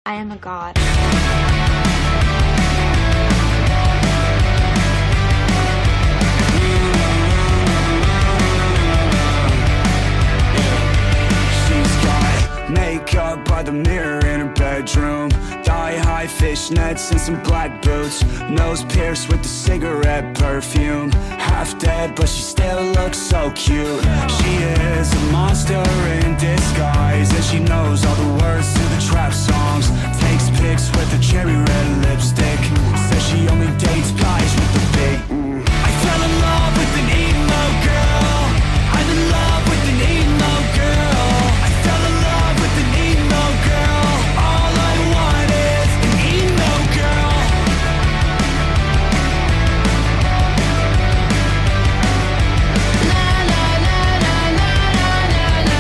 I am a god. She's got makeup by the mirror in her bedroom, thigh-high fishnets and some black boots, nose pierced with the cigarette perfume, half dead but she still looks so cute. She is a monster in disguise, and she knows all the words to the trap songs, takes pics with a cherry red lipstick, says she only dates guys with the big I fell in love with an emo girl, I'm in love with an emo girl, I fell in love with an emo girl, all I want is an emo girl. Na na na na na na na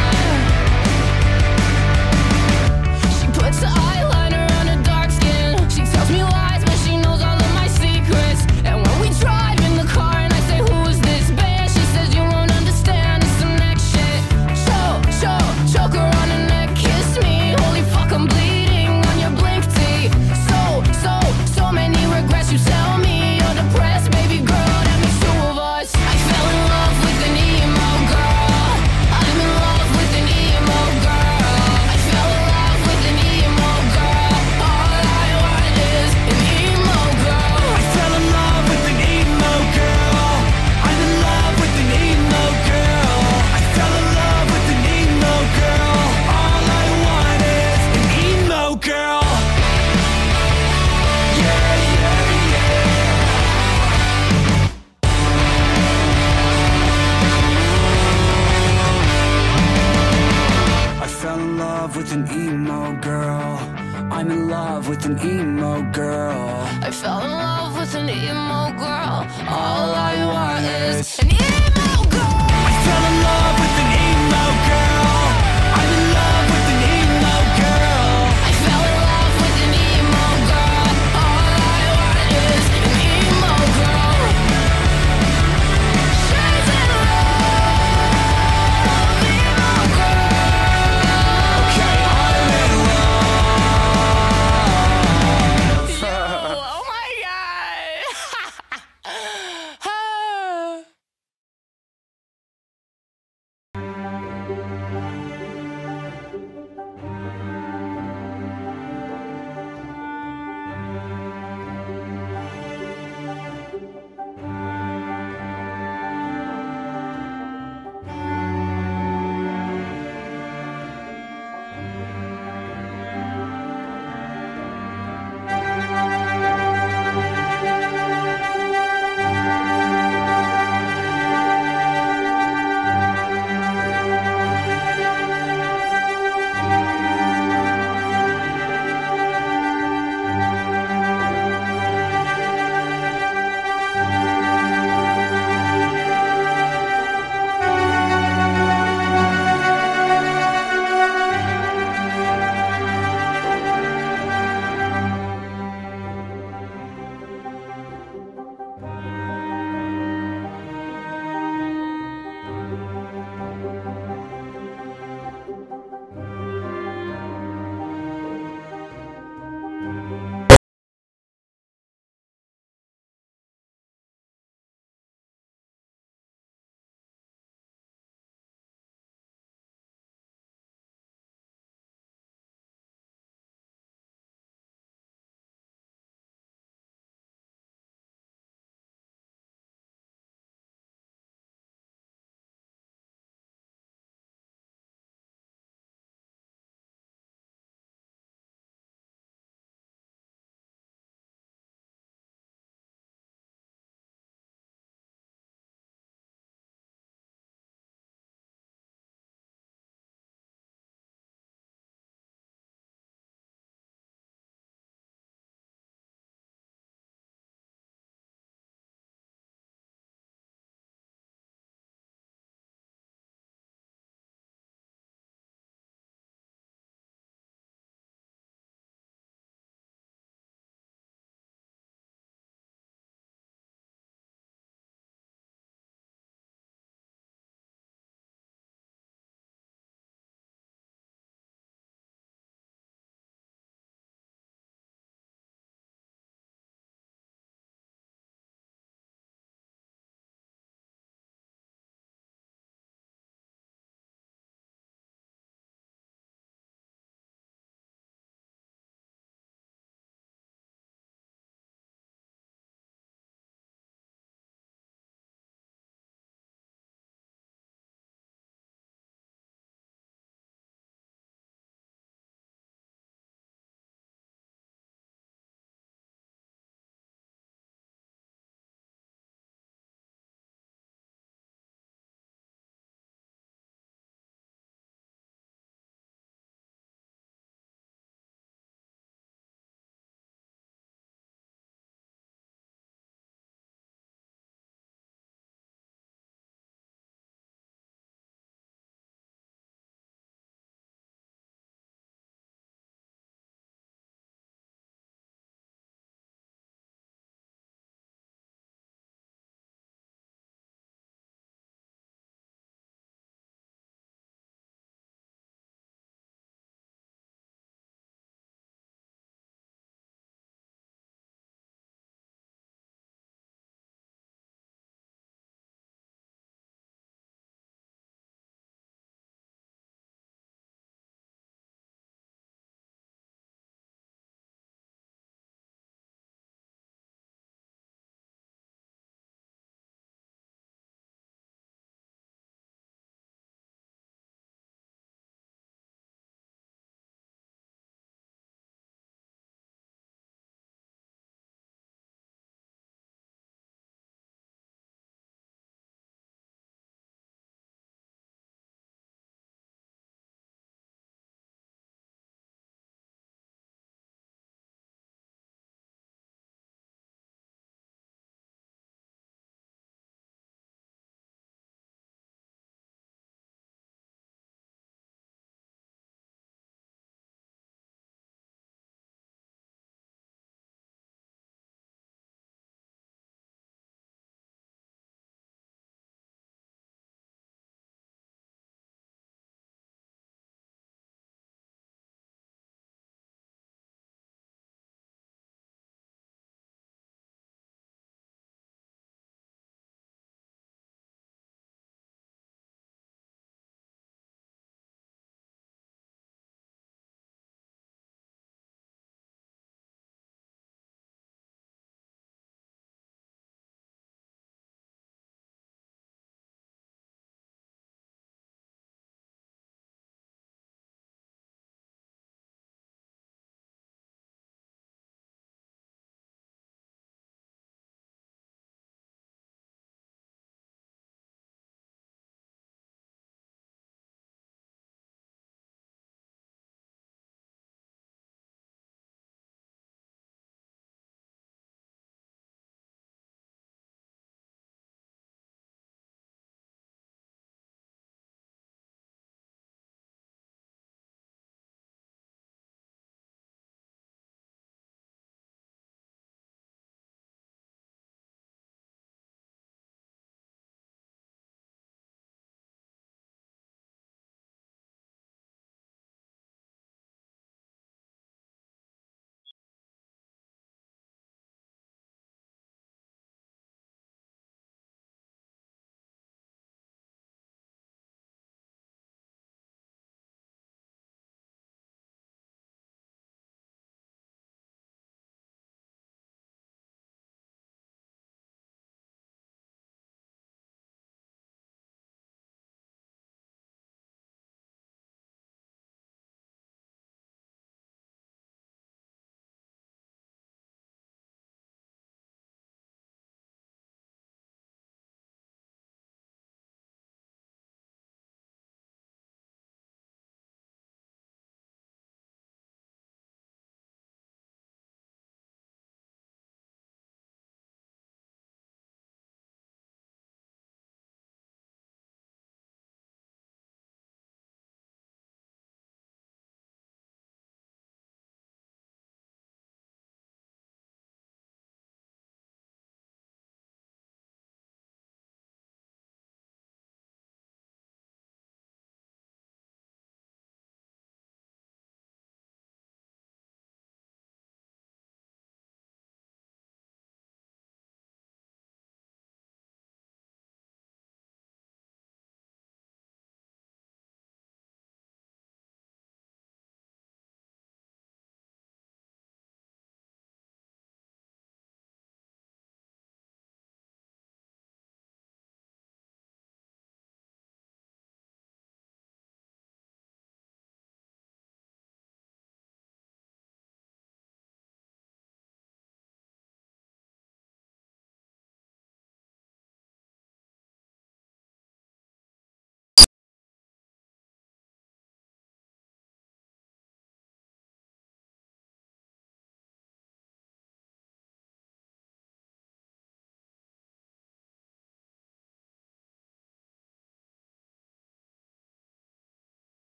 na. She puts the eyeliner on her dark skin, she tells me lies but she knows all of my secrets, and when we drive in the car and I say who is this band, she says you won't understand, it's some next shit. Choke her on her neck, kiss me, holy fuck I'm bleeding on your blink tee. So many regrets, you tell me you're depressed, baby girl, that makes two of us. I fell in love with an emo girl, I'm in love with an emo girl, I fell in love with an emo girl, all I want is an emo girl. I fell in love with an emo girl, I'm in love with an emo girl, I fell in love with an emo girl, all I want is an emo girl. Yeah, yeah, yeah. I fell in love with an emo girl, I'm in love with an emo girl, I fell in love with an emo girl, all I want is an emo girl. I fell in love with